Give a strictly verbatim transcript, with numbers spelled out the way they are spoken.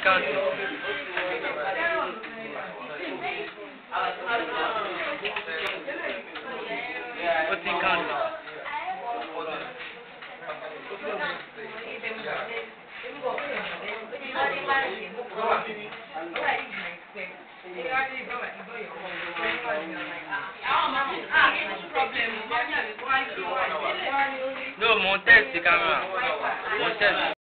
count it. Ó ti count it. No, mo test the camera. Mo test.